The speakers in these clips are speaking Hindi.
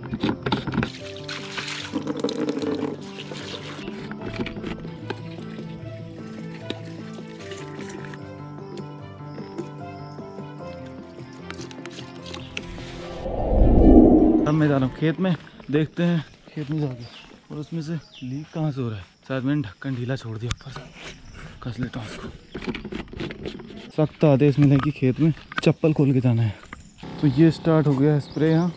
अब मैं जा रहा हूँ खेत में, देखते हैं खेत में जाके। और उसमें से लीक कहाँ से हो रहा है, शायद मैंने ढक्कन ढीला छोड़ दिया ऊपर से, कस लेता हूँ उसको। सख्त आदेश मिला कि खेत में चप्पल खोल के जाना है। तो ये स्टार्ट हो गया है स्प्रे यहाँ।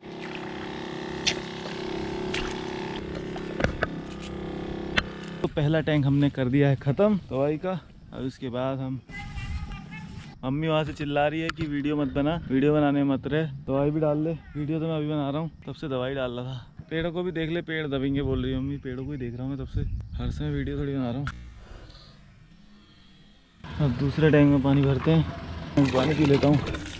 तो पहला टैंक हमने कर दिया है ख़त्म दवाई का। अब इसके बाद हम, मम्मी वहाँ से चिल्ला रही है कि वीडियो मत बना, वीडियो बनाने मत रहे, दवाई भी डाल ले। वीडियो तो मैं अभी बना रहा हूँ, तब से दवाई डाल रहा था। पेड़ों को भी देख ले, पेड़ दबेंगे बोल रही है मम्मी। पेड़ों को ही देख रहा हूँ मैं तब से, हर समय वीडियो थोड़ी बना रहा हूँ। अब दूसरे टैंक में पानी भरते हैं, पानी पी लेता हूँ।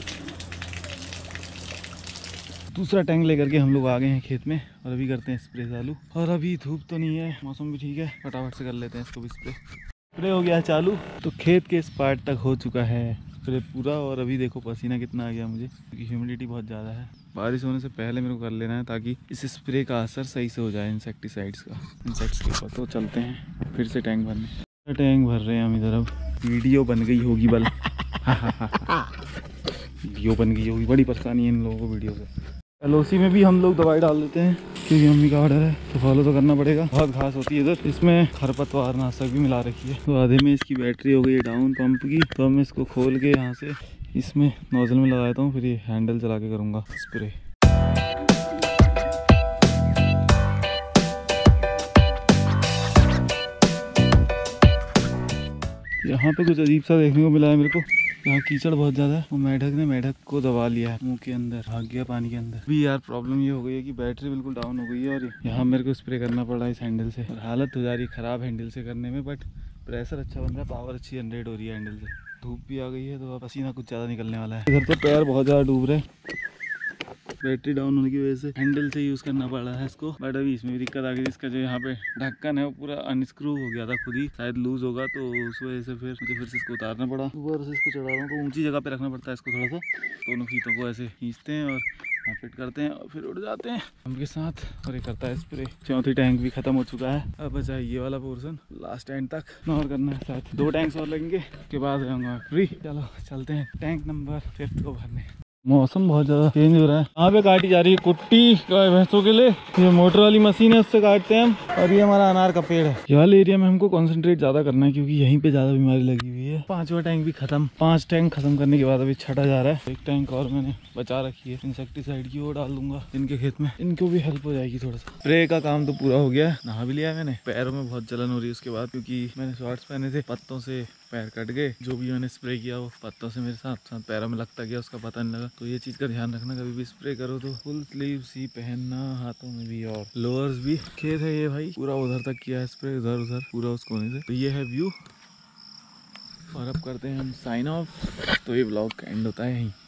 दूसरा टैंक लेकर के हम लोग आ गए हैं खेत में और अभी करते हैं स्प्रे चालू। और अभी धूप तो नहीं है, मौसम भी ठीक है, फटाफट से कर लेते हैं इसको भी स्प्रे हो गया है चालू। तो खेत के इस पार्ट तक हो चुका है स्प्रे पूरा। और अभी देखो पसीना कितना आ गया मुझे, क्योंकि ह्यूमिडिटी बहुत ज़्यादा है। बारिश होने से पहले मेरे को कर लेना है ताकि इस स्प्रे का असर सही से हो जाए इंसेक्टिसाइड्स का, इंसेक्ट्स के ऊपर। तो चलते हैं फिर से टैंक भरने। टैंक भर रहे हैं हम इधर। अब वीडियो बन गई होगी बल वीडियो बन गई होगी, बड़ी परेशानी है इन लोगों को वीडियो से। एलओसी में भी हम लोग दवाई डाल देते हैं क्योंकि मम्मी का ऑर्डर है, तो फॉलो तो करना पड़ेगा। बहुत घास होती है इधर, इसमें खरपतवार नाशक भी मिला रखी है। तो आधे में इसकी बैटरी हो गई है डाउन पंप की, तो मैं इसको खोल के यहाँ से इसमें नोजल में लगा देता हूँ, फिर ये हैंडल चला के करूँगा स्प्रे। यहाँ पे कुछ अजीब सा देखने को मिला है मेरे को, यहाँ कीचड़ बहुत ज़्यादा है। वो मेढक ने मेढक को दबा लिया है, मुंह के अंदर भाग गया पानी के अंदर। अभी यार प्रॉब्लम ये हो गई है कि बैटरी बिल्कुल डाउन हो गई है और यहाँ मेरे को स्प्रे करना पड़ रहा है इस हैंडल से। और हालत हो जा रही है ख़राब हैंडल से करने में, बट प्रेशर अच्छा बन रहा है, पावर अच्छी जनरेट हो रही है हैंडल से। धूप भी आ गई है तो पसीना कुछ ज़्यादा निकलने वाला है। इधर तो पैर बहुत ज़्यादा डूब रहे हैं बैटरी डाउन होने की वजह से। हैंडल से यूज़ करना पड़ रहा है इसको, बट अभी इसमें भी दिक्कत आ गई। इसका जो यहाँ पे ढक्कन है वो पूरा अनस्क्रू हो गया था, खुद ही शायद लूज होगा, तो उस वजह से फिर मुझे फिर से इसको उतारना पड़ा। ऊपर से इसको चढ़ा रहा हूँ तो ऊंची जगह पे रखना पड़ता है इसको थोड़ा सा। दोनों फीतों को ऐसे खींचते हैं और यहाँ फिट करते हैं और फिर उड़ जाते हैं हम के साथ, और ये करता है स्प्रे। चौथी टैंक भी खत्म हो चुका है, अब बचा ये वाला पोर्सन लास्ट टैंक तक और करना है। शायद 2 टैंक्स और लगेंगे, उसके बाद रहूँगा फ्री। चलो चलते हैं टैंक नंबर 5 को भरने। मौसम बहुत ज़्यादा चेंज हो रहा है। यहाँ पे काटी जा रही है कुट्टी गाय भैंसों के लिए, ये मोटर वाली मशीन है, उससे काटते हैं हम। और ये हमारा अनार का पेड़ है। ये वाले एरिया में हमको कंसंट्रेट ज़्यादा करना है क्योंकि यहीं पे ज़्यादा बीमारी लगी हुई है। 5वां टैंक भी खत्म। 5 टैंक खत्म करने के बाद अभी छठा जा रहा है। 1 टैंक और मैंने बचा रखी है इंसेक्टिसाइड की, वो डाल दूंगा इनके खेत में, इनको भी हेल्प हो जाएगी थोड़ा सा। स्प्रे का काम तो पूरा हो गया है, नहा भी लिया है मैंने। पैरों में बहुत जलन हो रही है उसके बाद, क्योंकि मैंने शॉर्ट्स पहने थे, पत्तों से पैर कट गए। जो भी मैंने स्प्रे किया वो पत्तों से मेरे साथ साथ पैरों में लगता गया, उसका पता नहीं लगा। तो ये चीज़ का ध्यान रखना, कभी भी स्प्रे करो तो फुल स्लीव्स ही पहनना, हाथों में भी और लोअर्स भी। खेत है ये भाई, पूरा उधर तक किया है स्प्रे, उधर उधर पूरा उस कोने से। तो ये है व्यू, और अब करते हैं हम साइन ऑफ। तो ये ब्लॉग का एंड होता है यहीं।